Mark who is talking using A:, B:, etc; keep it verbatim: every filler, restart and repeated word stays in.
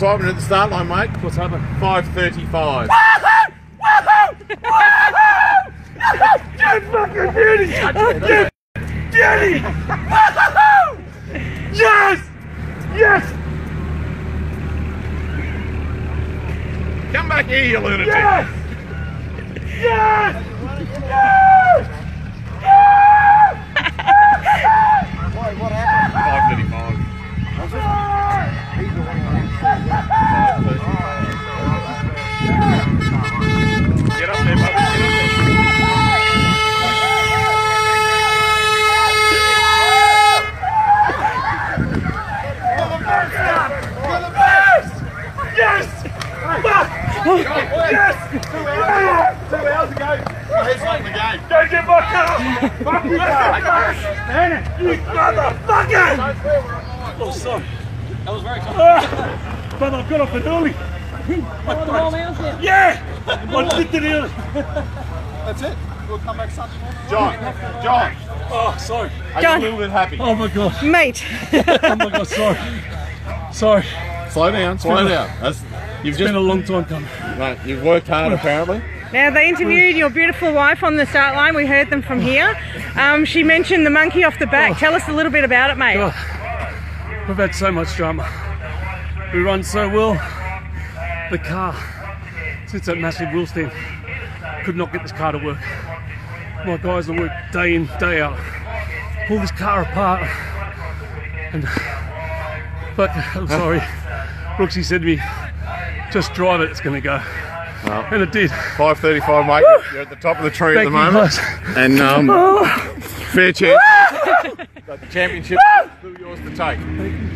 A: time at the start line, mate?
B: What's happened?
A: five thirty-five.
B: Get fucking beauty! Get beauty! Yes! Yes!
A: Come back here, you lunatic.
B: Yes! Yes! Yes!
C: Wait, what happened?
A: five thirty-five. Get up there, buddy. Get up there.
B: Yes! Yes!
A: Two hours ago. He's not in the game.
B: Go get my car! Fuck you, car! You motherfucker! Oh, sorry.
D: That was very close.
B: Uh, but I got off it early. Yeah! I did it early.
C: That's it. We'll come back Sunday morning.
A: John, John,
B: Oh, sorry.
A: are
E: John.
A: you a little bit happy?
B: Oh my gosh.
E: Mate.
B: Oh my gosh, sorry. Sorry.
A: Slow down, slow down. That's, you've
B: It's
A: just
B: been a long time coming.
A: mate, you've worked hard apparently.
E: Now, they interviewed your beautiful wife on the start line. We heard them from here. Um, she mentioned the monkey off the back. Tell us a little bit about it, mate.
B: God, we've had so much drama. We run so well. The car, since that massive wheel stand, could not get this car to work. My guys will work day in, day out. Pull this car apart. And, but, I'm sorry, Brooksy said to me, just drive it, it's going to go.
A: Well,
B: And it did.
A: five thirty-five, mate. You're at the top of the tree
B: Thank
A: at the
B: you,
A: moment.
B: guys.
A: And um, fair chance. But the championship is still yours to take.